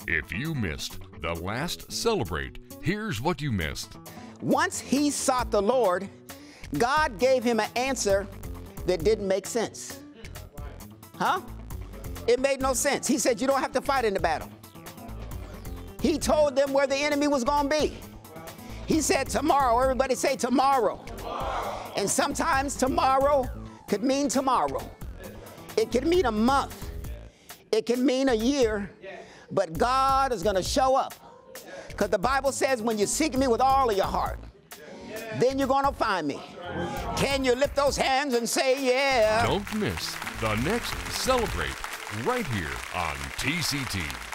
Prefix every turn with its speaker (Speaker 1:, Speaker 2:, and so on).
Speaker 1: If you missed the last Celebrate, here's what you missed.
Speaker 2: Once he sought the Lord, God gave him an answer that didn't make sense. Huh? It made no sense. He said, you don't have to fight in the battle. He told them where the enemy was going to be. He said tomorrow. Everybody say tomorrow. Tomorrow. And sometimes tomorrow could mean tomorrow. It could mean a month. It can mean a year. But God is going to show up. Because the Bible says when you seek me with all of your heart, then you're going to find me. Can you lift those hands and say, yeah?
Speaker 1: Don't miss the next Celebrate right here on TCT.